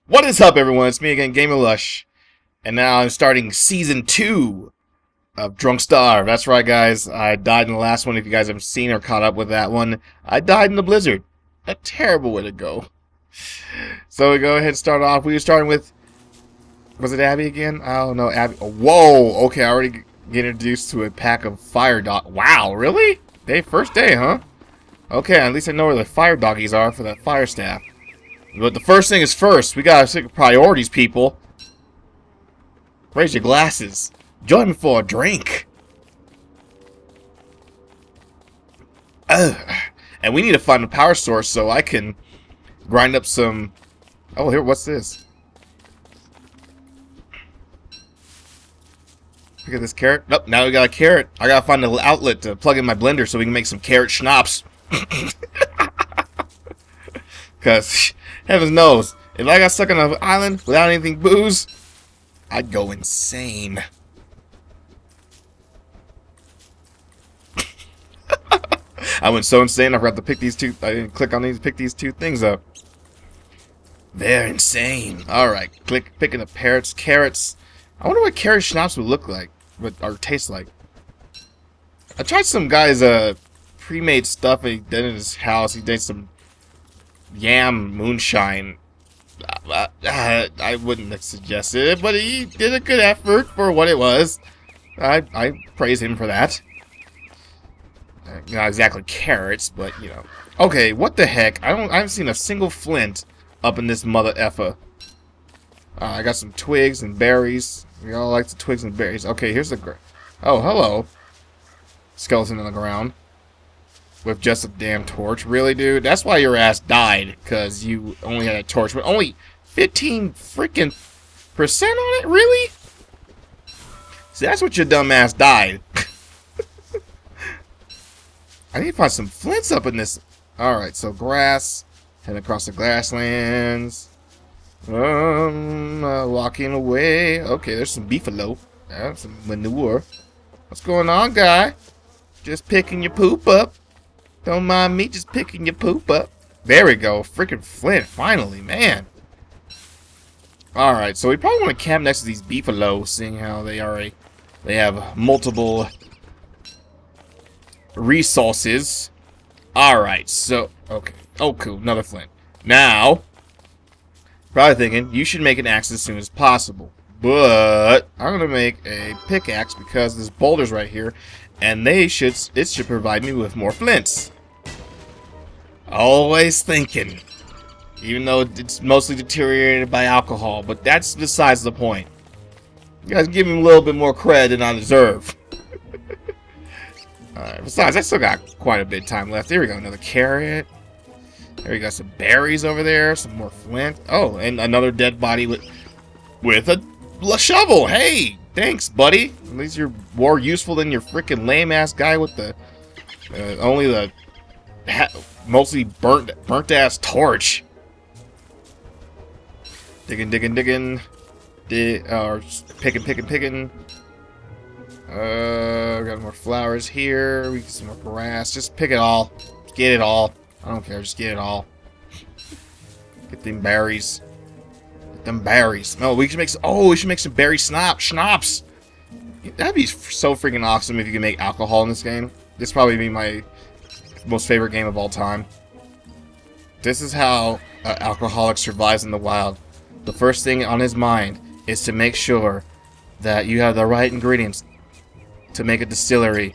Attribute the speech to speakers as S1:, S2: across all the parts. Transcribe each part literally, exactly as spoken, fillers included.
S1: What is up, everyone? It's me again, Gamerlush, and now I'm starting season two of Drunk Starve. That's right, guys. I died in the last one. If you guys haven't seen or caught up with that one, I died in the blizzard. A terrible way to go. So we go ahead and start off. We were starting with, was it Abby again? I don't know. Abby. Oh, whoa. Okay, I already get introduced to a pack of fire dog. Wow, really? Day first day, huh? Okay, at least I know where the fire doggies are for that fire staff. But the first thing is first. We gotta stick with priorities, people. Raise your glasses. Join me for a drink. Ugh. And we need to find a power source so I can grind up some... Oh, here, what's this? Look at this carrot. Nope, now we got a carrot. I gotta find an outlet to plug in my blender so we can make some carrot schnapps. Because, heavens knows, if I got stuck on an island without anything booze, I'd go insane. I went so insane I forgot to pick these two, I didn't click on these to pick these two things up. They're insane. Alright, click, picking up parrots, carrots. I wonder what carrot schnapps would look like, what, or taste like. I tried some guy's uh, pre-made stuff he did in his house. He did some yam moonshine. Uh, uh, I wouldn't suggest it, but he did a good effort for what it was. I I praise him for that. Uh, not exactly carrots, but you know. Okay, what the heck? I don't. I haven't seen a single flint up in this mother effer. Uh, I got some twigs and berries. We all like the twigs and berries. Okay, here's the. Gr oh, hello. Skeleton on the ground. With just a damn torch. Really, dude? That's why your ass died. Because you only had a torch. But only fifteen freaking percent on it? Really? See, that's what your dumb ass died. I need to find some flints up in this. Alright, so grass. Head across the grasslands. Um, uh, walking away. Okay, there's some beefalo. Yeah, some manure. What's going on, guy? Just picking your poop up. Don't mind me just picking your poop up. There we go. Freaking flint, finally, man. Alright, so we probably want to camp next to these beefalo, seeing how they are a they have multiple resources. Alright, so okay. Oh cool, another flint. Now probably thinking you should make an axe as soon as possible. But I'm gonna make a pickaxe because there's boulders right here. And they should, it should provide me with more flints. Always thinking. Even though it's mostly deteriorated by alcohol. But that's besides the point. You guys give me a little bit more credit than I deserve. Alright, besides, I still got quite a bit of time left. There we go, another carrot. There we got some berries over there. Some more flint. Oh, and another dead body with, with a, a shovel. Hey! Thanks, buddy. At least you're more useful than your freaking lame-ass guy with the uh, only the ha mostly burnt burnt-ass torch. Digging, digging, digging. Dig, uh, or picking, picking, picking. Uh, got more flowers here. We get some more grass. Just pick it all. Get it all. I don't care. Just get it all. Get them berries. Them berries. No, we should make some. Oh, we should make some berry snap schnapps. That'd be so freaking awesome if you could make alcohol in this game. This probably be my most favorite game of all time. This is how an alcoholic survives in the wild. The first thing on his mind is to make sure that you have the right ingredients to make a distillery,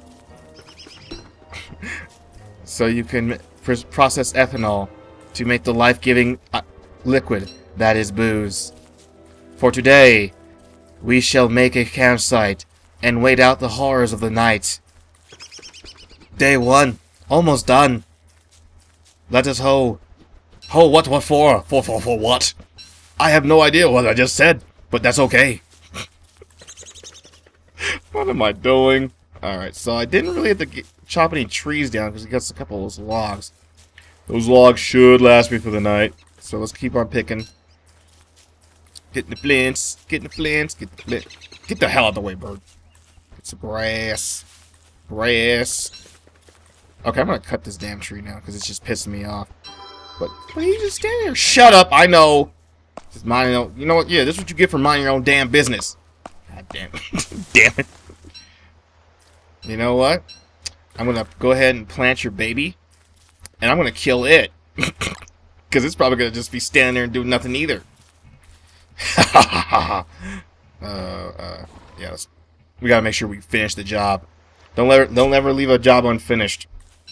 S1: so you can pr process ethanol to make the life-giving uh, liquid that is booze. For today, we shall make a campsite and wait out the horrors of the night. Day one, almost done. Let us hoe. Hoe what? What for? For for for what? I have no idea what I just said, but that's okay. What am I doing? Alright, so I didn't really have to get, chop any trees down because we got a couple of those logs. Those logs should last me for the night. So let's keep on picking. Getting the flints, getting the flints, get the flint. Get the hell out of the way, bird. Get some grass. Grass. Okay, I'm gonna cut this damn tree now because it's just pissing me off. But, but you just stand there. Shut up, I know. Just mind your own, you know what? Yeah, this is what you get for minding your own damn business. God damn it. Damn it. You know what? I'm going to go ahead and plant your baby. And I'm going to kill it. Because it's probably going to just be standing there and doing nothing either. uh, uh, yeah, let's, we got to make sure we finish the job. Don't let her, don't ever leave a job unfinished.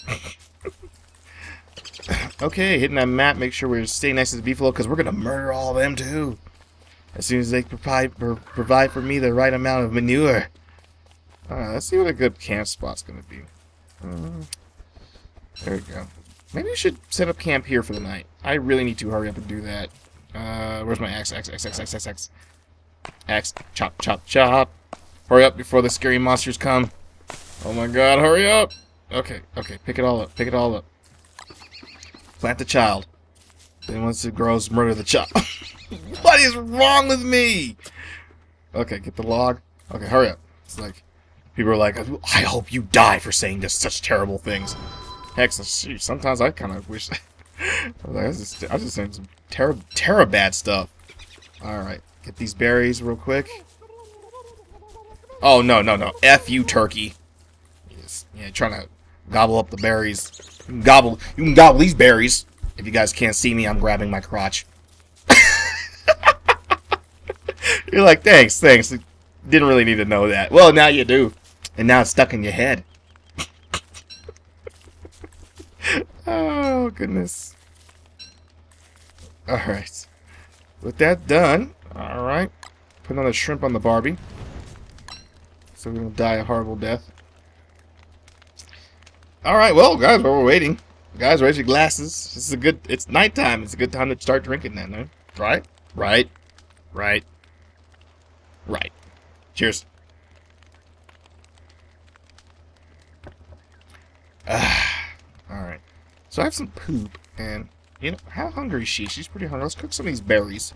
S1: Okay, hitting that map, make sure we're staying next to the beefalo, because we're going to murder all of them too. As soon as they provide, provide for me the right amount of manure. Uh, let's see what a good camp spot's going to be. Uh, there we go. Maybe we should set up camp here for the night. I really need to hurry up and do that. Uh, where's my axe? Axe, axe, axe, axe, axe, axe. Axe, chop, chop, chop. Hurry up before the scary monsters come. Oh my god, hurry up! Okay, okay, pick it all up, pick it all up. Plant the child. Then once it grows, murder the child. What is wrong with me? Okay, get the log. Okay, hurry up. It's like, people are like, I hope you die for saying this, such terrible things. Heck, so, geez, sometimes I kind of wish... I was just, I was just saying some terrible, terrible bad stuff. Alright, get these berries real quick. Oh, no, no, no. F you, turkey. Yes, yeah, trying to gobble up the berries. You can gobble, you can gobble these berries. If you guys can't see me, I'm grabbing my crotch. You're like, thanks, thanks. Didn't really need to know that. Well, now you do. And now it's stuck in your head. Oh, goodness. Alright. With that done, alright. Put another shrimp on the Barbie. So we don't die a horrible death. Alright, well, guys, while we're waiting. Guys, raise your glasses. This is a good, it's nighttime. It's a good time to start drinking then, huh? Right? Right. Right. Right. Cheers. Ah, alright. So I have some poop, and, you know, how hungry is she? She's pretty hungry. Let's cook some of these berries.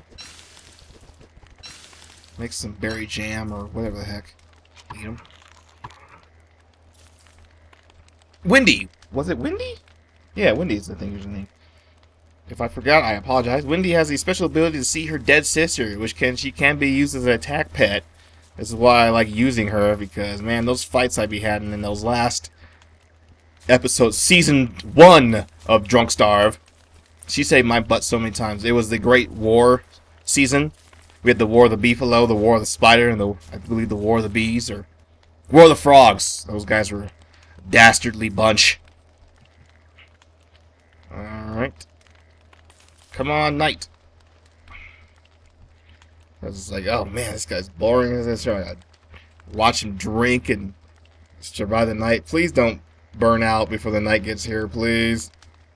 S1: Make some berry jam, or whatever the heck. Eat them. Wendy! Was it Wendy? Yeah, Wendy's, I think, is her name. If I forgot, I apologize. Wendy has a special ability to see her dead sister, which can she can be used as an attack pet. This is why I like using her, because, man, those fights I be having in those last episodes, season one of Drunk Starve, she saved my butt so many times. It was the Great War season. We had the War of the Beefalo, the War of the Spider, and the I believe the War of the Bees, or War of the Frogs. Those guys were a dastardly bunch. Alright. Come on, night. I was just like, oh man, this guy's boring as this. I watch him drink and survive the night. Please don't burn out before the night gets here, please.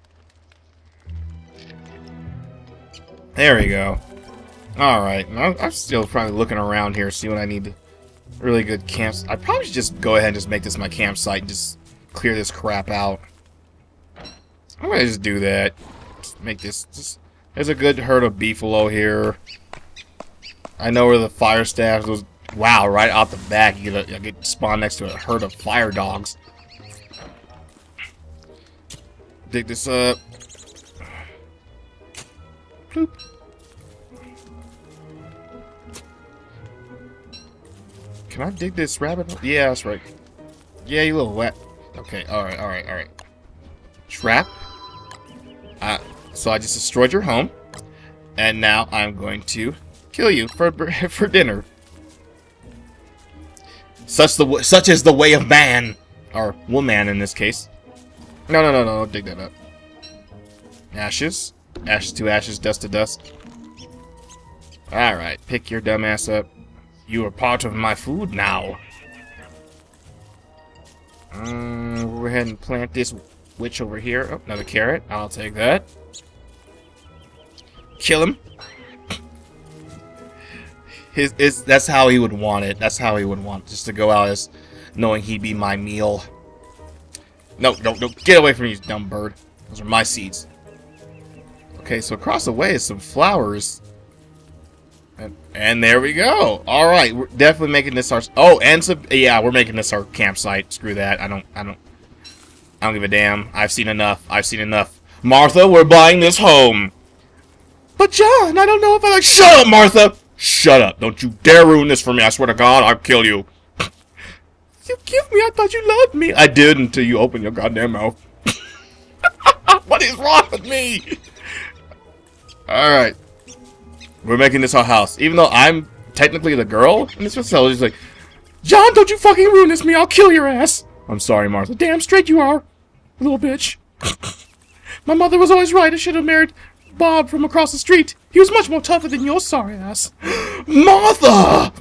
S1: There we go. Alright, I'm still probably looking around here, see what I need to... Really good camps. I probably should just go ahead and just make this my campsite and just clear this crap out. I'm gonna just do that. Just make this... Just, there's a good herd of beefalo here. I know where the fire staff was. Wow, right out the back, you get, a, you get spawned next to a herd of fire dogs. Dig this up. Bloop. Can I dig this rabbit hole? Yeah, that's right. Yeah, you little wet. Okay, alright, alright, alright. Trap. Uh, so I just destroyed your home. And now I'm going to kill you for for dinner. Such the such is the way of man, or woman in this case. No, no, no, no! Don't dig that up. Ashes, ashes to ashes, dust to dust. All right, pick your dumb ass up. You are part of my food now. Um, we'll go ahead and plant this witch over here. Oh, another carrot. I'll take that. Kill him. His, his, that's how he would want it. That's how he would want it. Just to go out as knowing he'd be my meal. No, no, no. Get away from me, you dumb bird. Those are my seeds. Okay, so across the way is some flowers. And, and there we go. Alright, we're definitely making this our... Oh, and some... Yeah, we're making this our campsite. Screw that. I don't... I don't... I don't give a damn. I've seen enough. I've seen enough. Martha, we're buying this home. But John, I don't know if I like. Shut up, Martha! Shut up! Don't you dare ruin this for me! I swear to God, I'll kill you. You give me? I thought you loved me. I did until you opened your goddamn mouth. What is wrong with me? All right, we're making this our house, even though I'm technically the girl in this facility. She's like, John, don't you fucking ruin this for me! I'll kill your ass. I'm sorry, Martha. Damn straight you are, little bitch. My mother was always right. I should have married Bob from across the street. He was much more tougher than your sorry ass. Martha!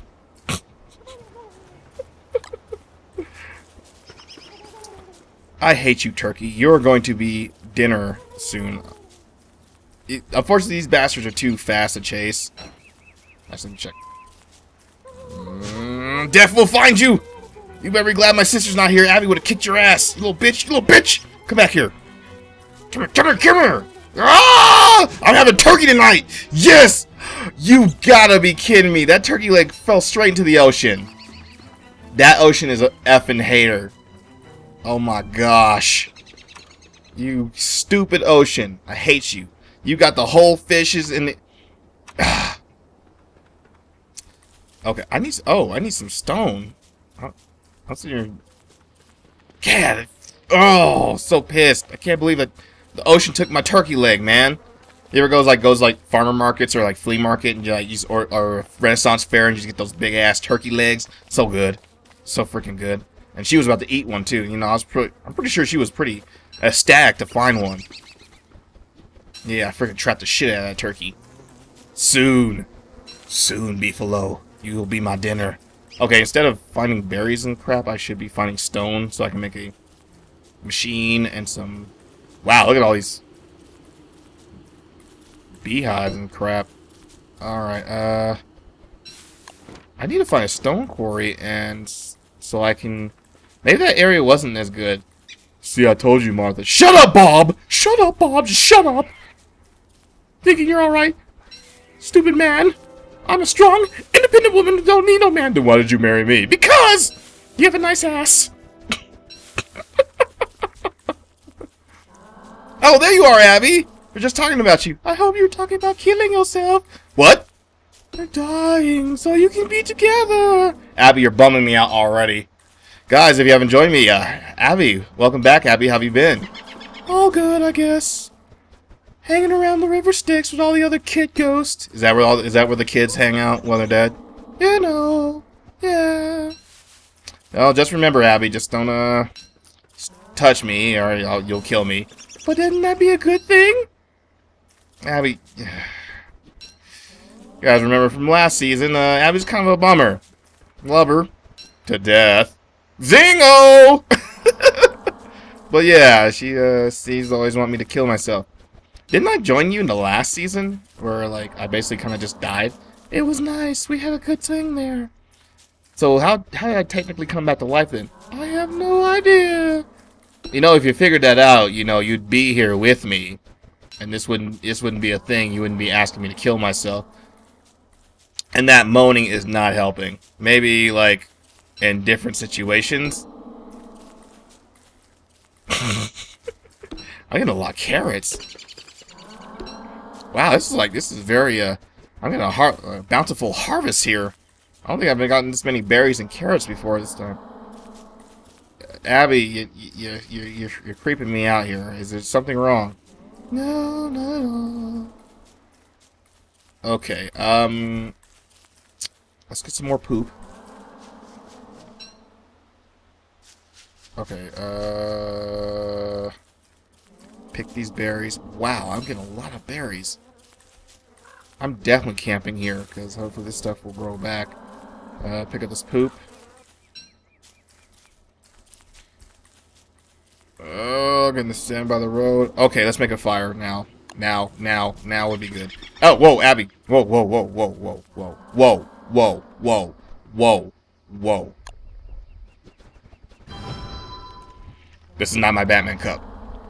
S1: I hate you, Turkey. You're going to be dinner soon. It, unfortunately, these bastards are too fast to chase. Actually, check. Mm, Death will find you! You better be glad my sister's not here. Abby would have kicked your ass. You little bitch. You little bitch! Come back here. Come here, come here, come here! Ah! I'm having turkey tonight! Yes! You gotta be kidding me. That turkey leg fell straight into the ocean. That ocean is a effing hater. Oh my gosh. You stupid ocean. I hate you. You got the whole fishes in the... Okay, I need... Oh, I need some stone. What's in your... God. Oh, so pissed. I can't believe that the ocean took my turkey leg, man. You ever goes like goes like farmer markets or like flea market and you like use or, or Renaissance fair and you just get those big ass turkey legs? So good, so freaking good. And she was about to eat one too. You know, I was pretty. I'm pretty sure she was pretty ecstatic to find one. Yeah, I freaking trapped the shit out of that turkey. Soon, soon, Beefalo, you will be my dinner. Okay, instead of finding berries and crap, I should be finding stone so I can make a machine and some. Wow, look at all these beehives and crap. Alright, uh... I need to find a stone quarry and... so I can... Maybe that area wasn't as good. See, I told you, Martha. Shut up, Bob! Shut up, Bob! Just shut up! Thinking you're alright? Stupid man! I'm a strong, independent woman who don't need no man. Then why did you marry me? Because! You have a nice ass. Oh, there you are, Abby! We're just talking about you. I hope you were talking about killing yourself. What? You're dying, so you can be together. Abby, you're bumming me out already. Guys, if you haven't joined me, uh, Abby, welcome back, Abby. How have you been? All good, I guess. Hanging around the river Styx with all the other kid ghosts. Is that where all? Is that where the kids hang out when they're dead? Yeah, no. Yeah. Well, just remember, Abby, just don't uh touch me, or I'll, you'll kill me. But wouldn't that be a good thing? Abby, you guys remember from last season? Uh, Abby's kind of a bummer. Love her to death. Zingo! But yeah, she uh, sees always want me to kill myself. Didn't I join you in the last season? Where, like, I basically kind of just died? It was nice. We had a good thing there. So how, how did I technically come back to life then? I have no idea. You know, if you figured that out, you know, you'd be here with me. And this wouldn't, this wouldn't be a thing. You wouldn't be asking me to kill myself. And that moaning is not helping. Maybe, like, in different situations. I'm getting a lot of carrots. Wow, this is like, this is very, uh, I'm getting a har uh, bountiful harvest here. I don't think I've gotten this many berries and carrots before this time. Abby, you, you, you, you're, you're creeping me out here. Is there something wrong? No, not at all. Okay, um... let's get some more poop. Okay, uh... pick these berries. Wow, I'm getting a lot of berries. I'm definitely camping here, because hopefully this stuff will grow back. Uh, pick up this poop. Oh, getting the sand by the road. Okay, let's make a fire now. Now, now, now would be good. Oh, whoa, Abby. Whoa, whoa, whoa, whoa, whoa, whoa, whoa, whoa, whoa, whoa, whoa. This is not my Batman cup.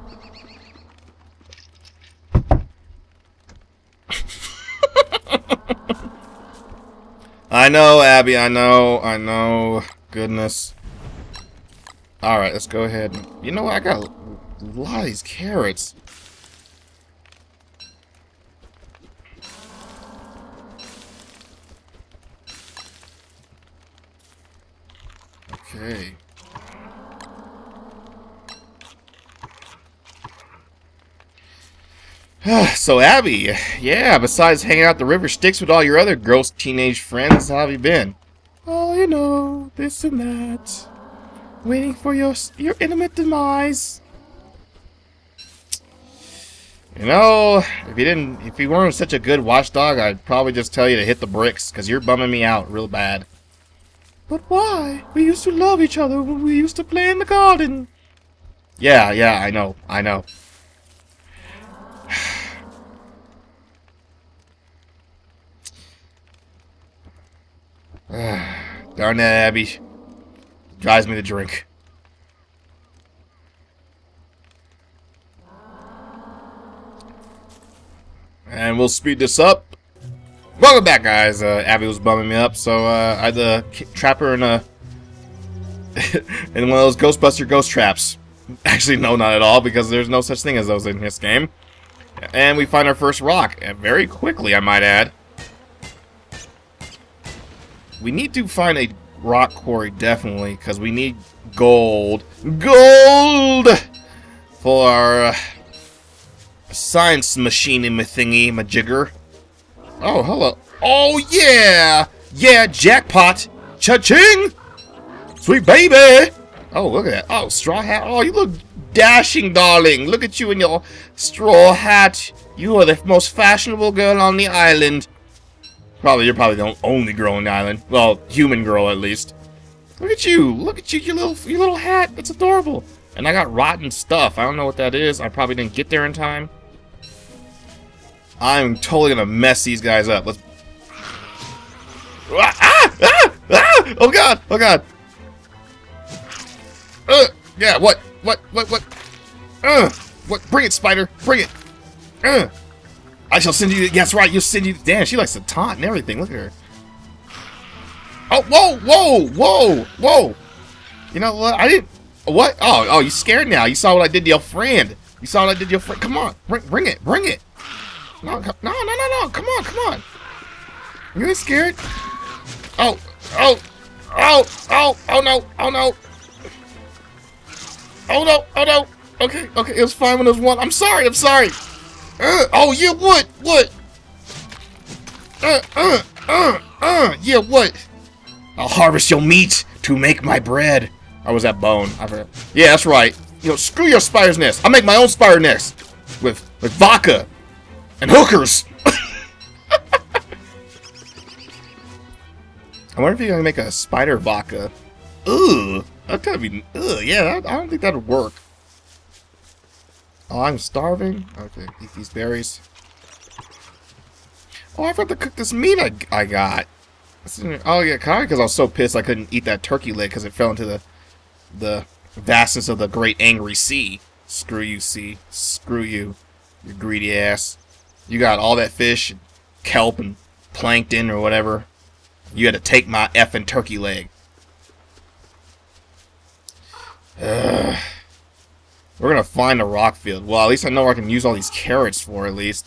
S1: I know, Abby, I know, I know. Goodness. Alright, let's go ahead. And, you know what? I got a lot of these carrots. Okay. So, Abby, yeah, besides hanging out the river Styx with all your other gross teenage friends, how have you been? Oh, you know, this and that. Waiting for your your intimate demise. You know, if you didn't, if you weren't such a good watchdog, I'd probably just tell you to hit the bricks, because you're bumming me out real bad. But why? We used to love each other when we used to play in the garden. Yeah, yeah, I know, I know. Darn that, Abby. Drives me to drink. And we'll speed this up. Welcome back, guys. Uh, Abby was bumming me up, so uh, I had to trap her in a in one of those Ghostbuster ghost traps. Actually, no, not at all, because there's no such thing as those in this game. And we find our first rock, and very quickly, I might add. We need to find a rock quarry, definitely, because we need gold. Gold! For our uh, science machine in my thingy, my jigger. Oh, hello. Oh, yeah! Yeah, jackpot! Cha-ching! Sweet baby! Oh, look at that. Oh, straw hat. Oh, you look dashing, darling. Look at you in your straw hat. You are the most fashionable girl on the island. Probably, you're probably the only girl on the island. Well, human girl, at least. Look at you. Look at you, your little, your little hat. It's adorable. And I got rotten stuff. I don't know what that is. I probably didn't get there in time. I'm totally gonna mess these guys up. Let's... Ah! Ah! Ah! Oh, God! Oh, God! Uh, yeah, what? What? What? What? Uh, what? Bring it, spider! Bring it! Uh, I shall send you. That's right. You'll send you. Damn, she likes to taunt and everything. Look at her. Oh, whoa, whoa, whoa, whoa! You know what? I didn't. What? Oh, oh, you scared now? You saw what I did to your friend. You saw what I did to your friend. Come on, bring, bring it, bring it. No, no, no, no, no. Come on, come on. You ain't scared. Oh, oh, oh, oh, oh no, oh no. Oh no, oh no. Okay, okay, it was fine when it was one. I'm sorry, I'm sorry. Uh, oh, yeah, what? What? Uh, uh, uh, uh, yeah, what? I'll harvest your meat to make my bread. Or was that bone? I forgot. Yeah, that's right. You know, screw your spider's nest. I'll make my own spider nest. With, with vodka. And hookers. I wonder if you're going to make a spider vodka. Ugh. That'd kind of be... Ugh, yeah, I don't think that would work. Oh, I'm starving? Okay, eat these berries. Oh, I forgot to cook this meat I, I got. Oh, yeah, kind of because I was so pissed I couldn't eat that turkey leg because it fell into the the vastness of the great angry sea. Screw you, sea. Screw you, you greedy ass. You got all that fish, and kelp, and plankton, or whatever. You had to take my effing turkey leg. Ugh. We're gonna find a rock field. Well, at least I know where I can use all these carrots for, at least.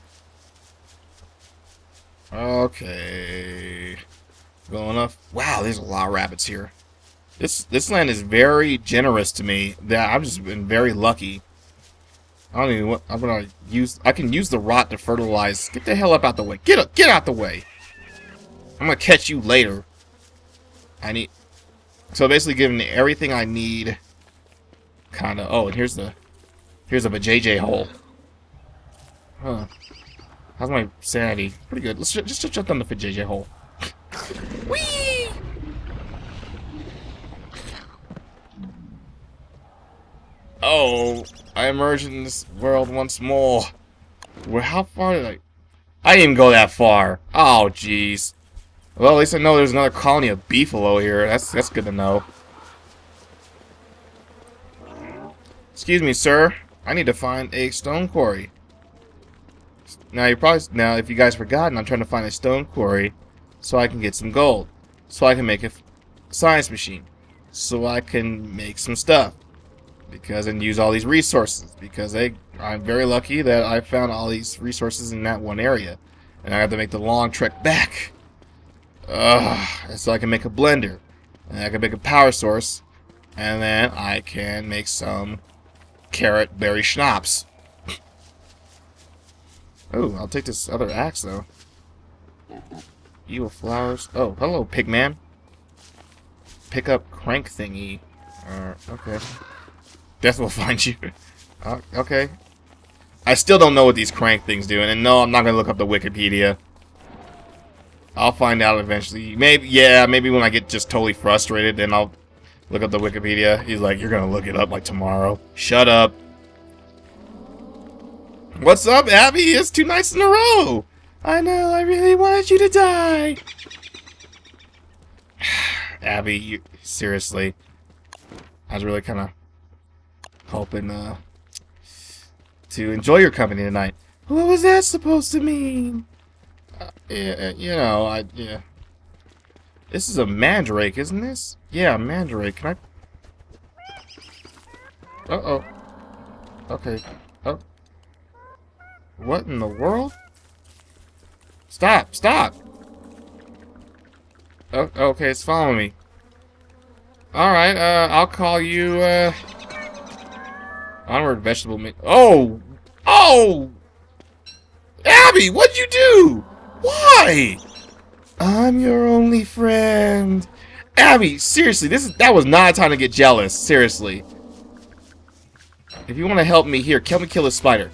S1: Okay. Going up. Wow, there's a lot of rabbits here. This this land is very generous to me. That I've just been very lucky. I don't even what I'm gonna use. I can use the rot to fertilize. Get the hell up out the way. Get up. Get out the way. I'm gonna catch you later. I need. So basically, giving me everything I need. Kinda. Oh, and here's the here's a vajayjay hole. Huh. How's my sanity? Pretty good. Let's just, just jump down the vajayjay hole. Whee! Oh, I emerged in this world once more. Well, how far did I... I didn't even go that far. Oh, jeez. Well, at least I know there's another colony of beefalo here. That's that's good to know. Excuse me, sir. I need to find a stone quarry. Now, you probably now, if you guys forgotten, I'm trying to find a stone quarry so I can get some gold, so I can make a science machine, so I can make some stuff, because and use all these resources. Because they, I'm very lucky that I found all these resources in that one area, and I have to make the long trek back. Ugh, so I can make a blender. And I can make a power source. And then I can make some carrot berry schnapps. Oh, I'll take this other axe, though. Evil flowers. Oh, hello, pigman. Pick up crank thingy. Uh, okay. Death will find you. Uh, okay. I still don't know what these crank things do, and no, I'm not gonna look up the Wikipedia. I'll find out eventually. Maybe, yeah, maybe when I get just totally frustrated, then I'll look up the Wikipedia. He's like, you're gonna look it up like tomorrow. Shut up. What's up, Abby? It's two nights in a row. I know, I really wanted you to die. Abby, you, seriously. I was really kind of hoping uh, to enjoy your company tonight. What was that supposed to mean? Uh, yeah, you know, I, yeah. This is a mandrake, isn't this? Yeah, mandrake. Can I... Uh-oh. Okay. Oh. What in the world? Stop! Stop! Oh, okay, it's following me. Alright, uh, I'll call you, uh... Onward vegetable meat. Oh! Oh! Abby, what'd you do? Why? I'm your only friend. Abby, seriously, this is that was not a time to get jealous. Seriously. If you want to help me, here, help me kill this spider.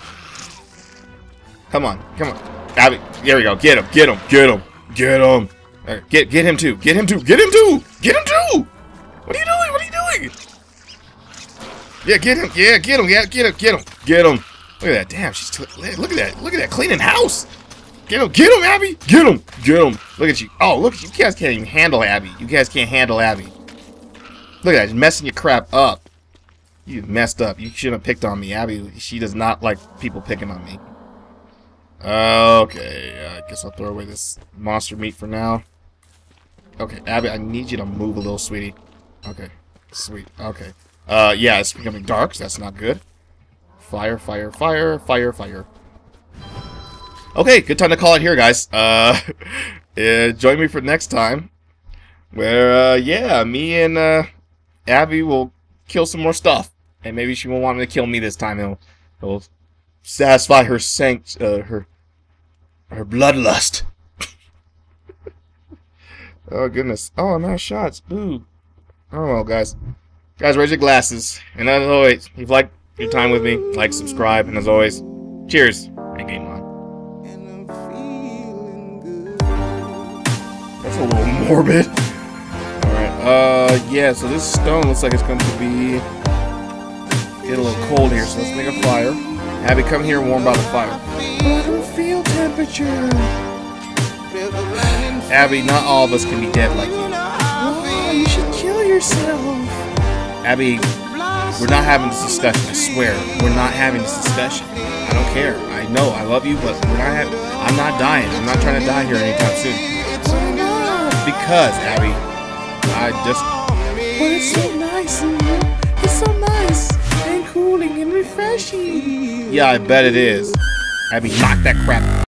S1: Come on, come on. Abby, there we go. Get him, get him, get him, get him. Right, get get him too. Get him too. Get him too. Get him too. What are you doing? What are you doing? Yeah, get him. Yeah, get him. Yeah, get him. Get him. Get him. Look at that. Damn, she's look at that. Look at that cleaning house. Get him. Get him, Abby. Get him. Get him. Look at you. Oh, look at you. You guys can't even handle Abby. You guys can't handle Abby. Look at that. She's messing your crap up. You messed up. You shouldn't have picked on me. Abby, she does not like people picking on me. Okay, I guess I'll throw away this monster meat for now. Okay, Abby, I need you to move a little, sweetie. Okay, sweet. Okay. Uh, yeah, it's becoming dark, so that's not good. Fire, fire, fire, fire, fire. Okay, good time to call it here, guys. Uh, uh join me for next time, where, uh, yeah, me and, uh, Abby will kill some more stuff. And maybe she won't want me to kill me this time. It'll, it'll satisfy her sanct, uh, her, her bloodlust. Oh, goodness. Oh, I'm out of shots. Boo. Oh, well, guys. Guys, raise your glasses. And as always, if you like your time with me, like, subscribe, and as always, cheers, and game on. That's a little morbid. Alright, uh, yeah, so this stone looks like it's going to be get a little cold here, so let's make a fire. Abby, come here and warm by the fire. But I don't feel temperature. Abby, not all of us can be dead like you. Why? You should kill yourself. Abby, we're not having this discussion, I swear. We're not having this discussion. I don't care. I know, I love you, but we're not having... I'm not dying. I'm not trying to die here anytime soon. Why not? Because, Abby, I just... But it's so nice and... It's so nice and cooling and refreshing. Yeah, I bet it is. Abby, knock that crap